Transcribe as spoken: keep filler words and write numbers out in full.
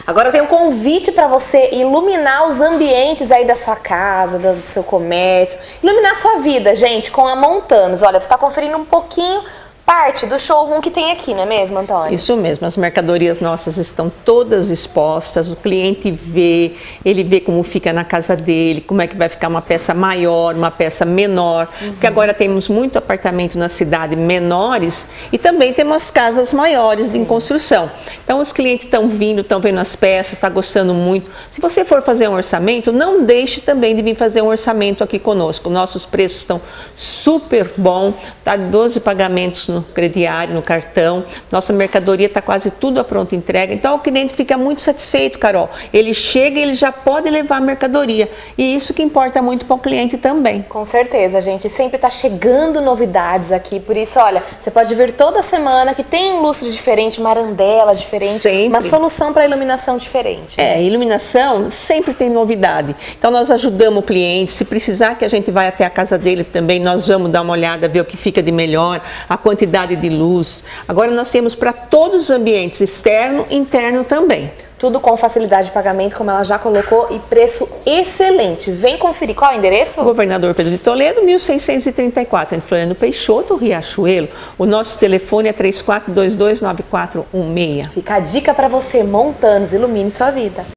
Agora tem um convite para você iluminar os ambientes aí da sua casa, do seu comércio, iluminar a sua vida, gente, com a Montanos. Olha, você está conferindo um pouquinho parte do showroom que tem aqui, não é mesmo, Antônio? Isso mesmo, as mercadorias nossas estão todas expostas, o cliente vê, ele vê como fica na casa dele, como é que vai ficar uma peça maior, uma peça menor, uhum. porque agora temos muito apartamento na cidade menores e também temos casas maiores Sim. em construção. Então os clientes estão vindo, estão vendo as peças, estão gostando muito. Se você for fazer um orçamento, não deixe também de vir fazer um orçamento aqui conosco. Nossos preços estão super bons, tá? doze pagamentos no crediário, no cartão, nossa mercadoria está quase tudo a pronta entrega, então o cliente fica muito satisfeito, Carol. Ele chega e ele já pode levar a mercadoria, e isso que importa muito para o cliente também. Com certeza, gente, sempre está chegando novidades aqui, por isso, olha, você pode vir toda semana que tem um lustre diferente, uma arandela diferente, sempre. Uma solução para iluminação diferente. É, iluminação sempre tem novidade, então nós ajudamos o cliente, se precisar que a gente vai até a casa dele também, nós vamos dar uma olhada, ver o que fica de melhor, a quantidade de luz. Agora nós temos para todos os ambientes, externo e interno também. Tudo com facilidade de pagamento, como ela já colocou, e preço excelente. Vem conferir. Qual é o endereço? Governador Pedro de Toledo, mil seiscentos e trinta e quatro, em Floriano Peixoto, Riachuelo. O nosso telefone é três quatro dois dois, nove quatro um seis. Fica a dica para você, Montanos, ilumine sua vida.